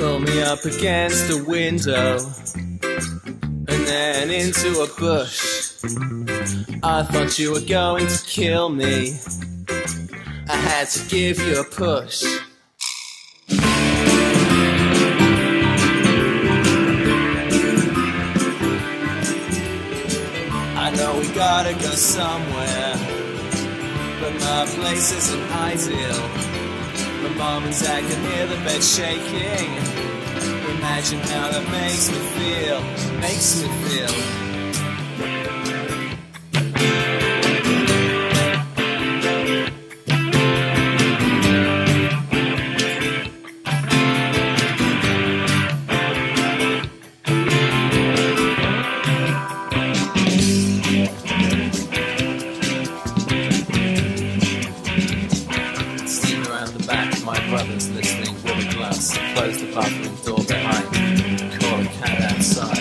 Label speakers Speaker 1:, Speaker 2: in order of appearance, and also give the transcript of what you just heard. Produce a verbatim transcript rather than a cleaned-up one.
Speaker 1: pull me up against a window and then into a bush. I thought you were going to kill me. I had to give you a push. I know we gotta go somewhere, but my place isn't ideal. My mom and dad can hear the bed shaking. Imagine how that makes me feel, makes me feel. My brother's listening with a glass. Close the bathroom door behind. Call a cat outside.